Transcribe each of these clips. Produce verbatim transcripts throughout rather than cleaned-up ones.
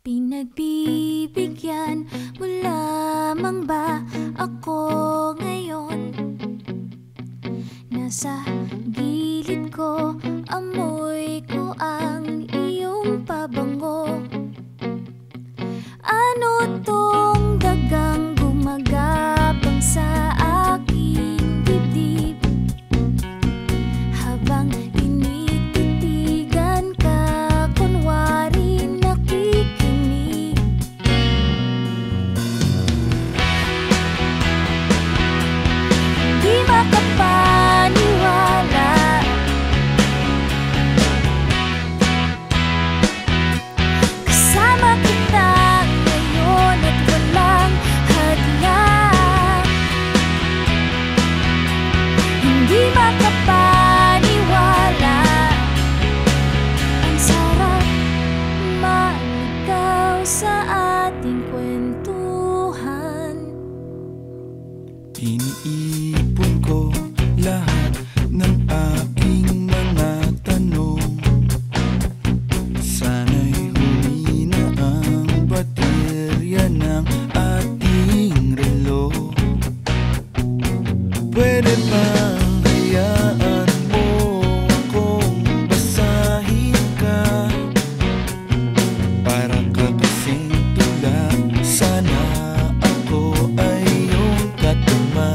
Pinagbibigyan mo lamang ba ako ngayon? Nasa gilid ko, amoy ko ang iyong pabango. Ano tong dagang gumagapang sa aking dibdib? Habang tinititigan ka, kunwari nakikinig. Di makapaniwala, kasama kita ngayon at walang hadlang. Hindi makapaniwala, ang sarap maligaw sa ating kwentuhan. Iniipon ko lahat ng aking mga tanong. Sana'y humina ang baterya ng ating relo. Pwede bang hayaan mo akong basahin ka? Para ka kasing tula, sana ako ay iyong katama.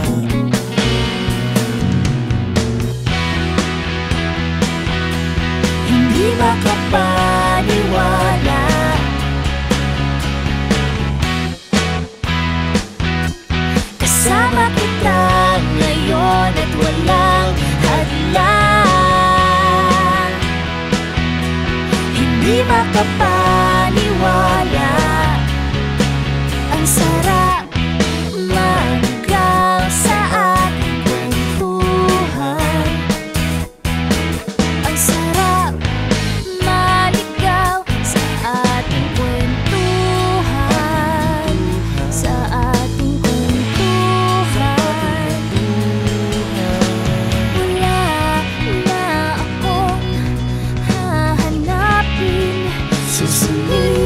Hindi makapaniwala, kasama kita ngayon at walang hadlang. Hindi makapaniwala, ang sarap maligaw sa ating kwentuhan. Ang sarap maligaw sa ating kwentuhan. Sa ating kwentuhan. Wala na akong hahanapin. Susunod